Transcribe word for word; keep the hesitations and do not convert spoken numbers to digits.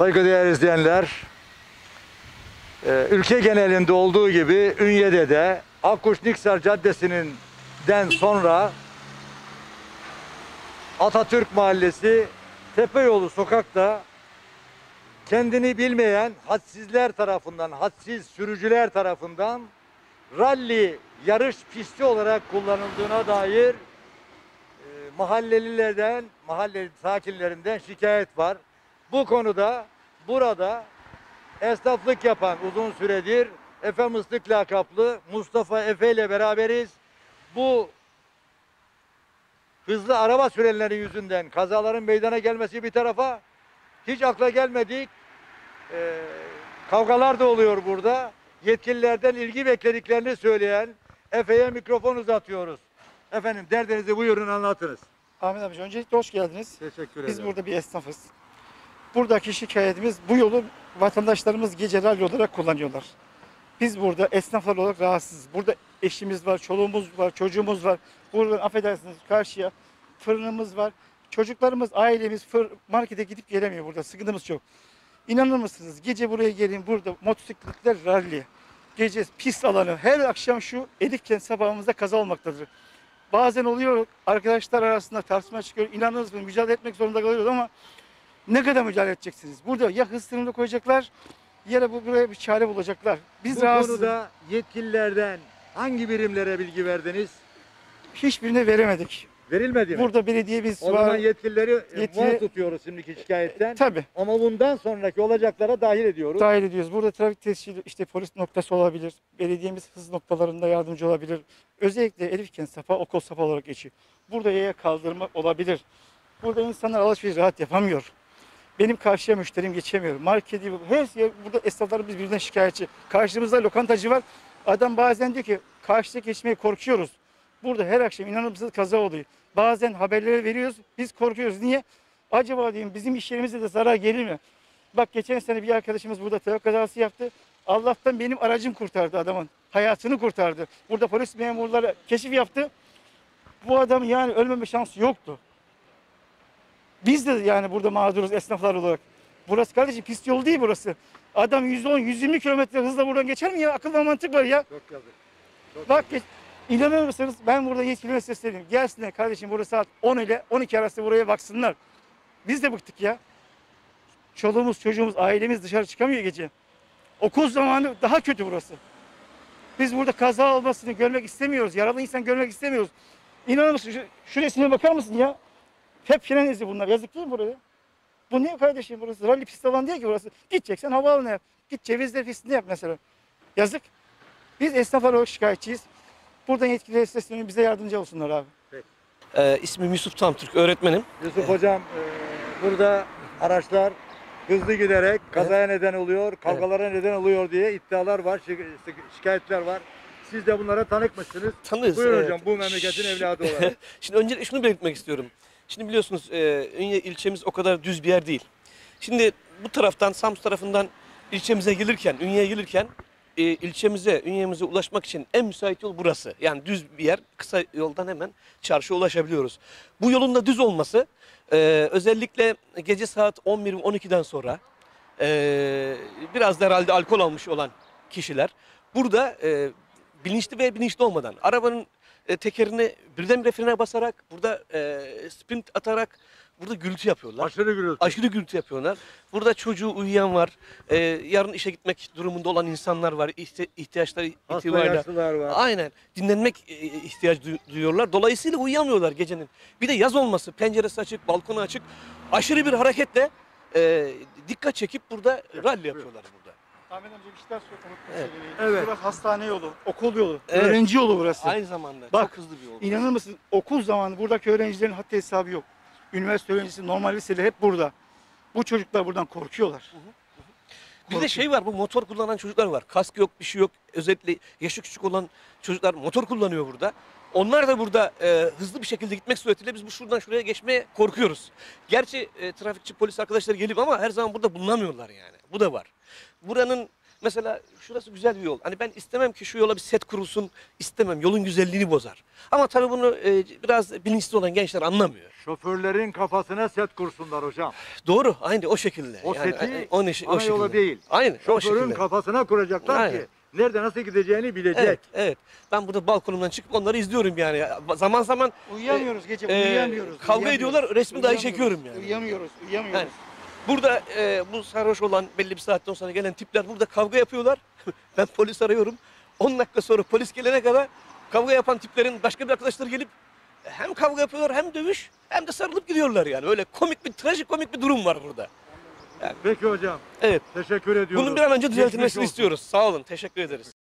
Saygıdeğer izleyenler, e, ülke genelinde olduğu gibi Ünye'de de Akkuş-Niksar Caddesi'nin den sonra Atatürk Mahallesi Tepeyolu Sokak'ta kendini bilmeyen hadsizler tarafından, hadsiz sürücüler tarafından ralli yarış pisti olarak kullanıldığına dair e, mahallelilerden, mahalle sakinlerinden şikayet var. Bu konuda burada esnaflık yapan uzun süredir Efe Mıstık lakaplı Mustafa Efe ile beraberiz. Bu hızlı araba sürenleri yüzünden kazaların meydana gelmesi bir tarafa, hiç akla gelmedik ee, kavgalar da oluyor burada. Yetkililerden ilgi beklediklerini söyleyen Efe'ye mikrofon uzatıyoruz. Efendim, derdinizi buyurun, anlatınız. Ahmet amca, öncelikle hoş geldiniz. Teşekkür ederim. Biz burada bir esnafız. Buradaki şikayetimiz, bu yolu vatandaşlarımız gece ralli olarak kullanıyorlar. Biz burada esnaflar olarak rahatsızız. Burada eşimiz var, çoluğumuz var, çocuğumuz var. Burada affedersiniz karşıya fırınımız var. Çocuklarımız, ailemiz fır, markete gidip gelemiyor burada. Sıkıntımız çok. İnanır mısınız? Gece buraya gelin, burada motosikletler ralli. Gece pist alanı. Her akşam şu Elifkent sabahımızda kaza olmaktadır. Bazen oluyor, arkadaşlar arasında tartışma çıkıyor. İnanır mısınız? Mücadele etmek zorunda kalıyoruz ama ne kadar mücadele edeceksiniz? Burada ya hız sınırını koyacaklar, ya da buraya bir çare bulacaklar. Biz Bu rahatsız. konuda yetkililerden hangi birimlere bilgi verdiniz? Hiçbirine veremedik. Verilmedi mi? Burada belediyemiz O zaman var. yetkilileri e, Yetkili- muaf tutuyoruz şimdiki şikayetten. Tabii. Ama bundan sonraki olacaklara dahil ediyoruz. Dahil ediyoruz. Burada trafik tescili, işte polis noktası olabilir. Belediyemiz hız noktalarında yardımcı olabilir. Özellikle Elifkent Safa, Okul Safa olarak geçiyor. Burada yaya kaldırma olabilir. Burada insanlar alışveriş rahat yapamıyor. Benim karşıya müşterim geçemiyor. Marketi, her şey, burada esnaflarımız birbirinden şikayetçi. Karşımızda lokantacı var. Adam bazen diyor ki karşıya geçmeye korkuyoruz. Burada her akşam inanır mısınız kaza oluyor. Bazen haberleri veriyoruz, biz korkuyoruz. Niye? Acaba diyeyim bizim iş yerimize de zarar gelir mi? Bak geçen sene bir arkadaşımız burada trafik kazası yaptı. Allah'tan benim aracım kurtardı adamın. Hayatını kurtardı. Burada polis memurları keşif yaptı. Bu adam yani ölmeme şansı yoktu. Biz de yani burada mağduruz esnaflar olarak. Burası kardeşim pist yol değil burası. Adam yüz on yüz yirmi kilometre hızla buradan geçer mi ya? Akıl ve mantık var ya. Çok yazık. Çok Bak geç. İnanır mısınız? Ben burada yetkililere sesleniyorum. Gelsinler kardeşim, burada saat on ile on iki arası buraya baksınlar. Biz de bıktık ya. Çoluğumuz, çocuğumuz, ailemiz dışarı çıkamıyor gece. Okul zamanı daha kötü burası. Biz burada kaza olmasını görmek istemiyoruz. Yaralı insan görmek istemiyoruz. İnanır mısın? Şu, şu resmine bakar mısın ya? Hep fren izi bunlar. Yazık değil mi buraya? Bu ne kardeşim burası? Rally pist falan değil ki burası. Gideceksen havaalanına yap. Git Cevizler pistinde yap mesela. Yazık. Biz esnaflar olarak şikayetçiyiz. Buradan yetkililere sesleniyorum, bize yardımcı olsunlar abi. Ee, ismim Yusuf Tamtürk, öğretmenim. Yusuf Hocam, e, burada araçlar hızlı giderek kazaya neden oluyor, kavgalara neden oluyor diye iddialar var, şi- şikayetler var. Siz de bunlara tanıkmışsınız. Tanırız. Buyurun evet. hocam, bu memleketin evladı olarak. Şimdi önce şunu belirtmek istiyorum. Şimdi biliyorsunuz e, Ünye ilçemiz o kadar düz bir yer değil. Şimdi bu taraftan, Samsun tarafından ilçemize gelirken, Ünye'ye gelirken e, ilçemize, Ünye'mize ulaşmak için en müsait yol burası. Yani düz bir yer, kısa yoldan hemen çarşıya ulaşabiliyoruz. Bu yolun da düz olması e, özellikle gece saat on bir on ikiden sonra e, biraz da herhalde alkol almış olan kişiler burada e, bilinçli ve bilinçli olmadan arabanın e, tekerini birdenbire frene basarak, burada e, sprint atarak burada gürültü yapıyorlar. Aşırı gürültü. Aşırı gürültü yapıyorlar. Burada çocuğu uyuyan var. E, yarın işe gitmek durumunda olan insanlar var. İhti ihtiyaçları Hasta itibariyle. yaşlılar var. Aynen. Dinlenmek e, ihtiyacı duy- duyuyorlar. Dolayısıyla uyuyamıyorlar gecenin. Bir de yaz olması, penceresi açık, balkonu açık. Aşırı bir hareketle e, dikkat çekip burada ralli yapıyorlar burada. Ahmet amca bir şey daha unutma Evet. söylemeyi. Evet. Burası hastane yolu, okul yolu, Evet. öğrenci yolu burası. Aynı zamanda Bak, çok hızlı bir yol. İnanır mısın? Okul zamanı buradaki öğrencilerin haddi hesabı yok. Üniversite öğrencisi, normal liseleri hep burada. Bu çocuklar buradan korkuyorlar. Bir de şey var, bu motor kullanan çocuklar var. Kask yok, bir şey yok. Özellikle yaşı küçük olan çocuklar motor kullanıyor burada. Onlar da burada e, hızlı bir şekilde gitmek suretiyle biz bu şuradan şuraya geçmeye korkuyoruz. Gerçi e, trafikçi polis arkadaşlar gelip ama her zaman burada bulunamıyorlar yani. Bu da var. Buranın Mesela şurası güzel bir yol. Hani ben istemem ki şu yola bir set kurulsun, istemem. Yolun güzelliğini bozar. Ama tabii bunu e, biraz bilinçli olan gençler anlamıyor. Şoförlerin kafasına set kursunlar hocam. Doğru, aynı o şekilde. O Yani, seti e, o, neş- o ana şekilde. yola değil. Aynen, o Şoförün şekilde. kafasına kuracaklar Aynen. ki nerede nasıl gideceğini bilecek. Evet, evet. Ben burada balkonumdan çıkıp onları izliyorum yani. Zaman zaman Uyuyamıyoruz gece, e, uyuyamıyoruz. kavga uyuyamıyoruz. ediyorlar, resmi dahi Uyuyamıyoruz, çekiyorum yani. Uyuyamıyoruz, uyuyamıyoruz. Yani burada e, bu sarhoş olan belli bir saatten sonra gelen tipler burada kavga yapıyorlar. Ben polis arıyorum. on dakika sonra polis gelene kadar kavga yapan tiplerin başka bir arkadaşları gelip hem kavga yapıyorlar hem dövüş hem de sarılıp gidiyorlar yani. Öyle komik bir, trajikomik bir durum var burada. Peki hocam. Evet. Teşekkür ediyorum. Bunun bir an önce Geçmiş düzeltilmesini olsun. istiyoruz. Sağ olun. Teşekkür ederiz.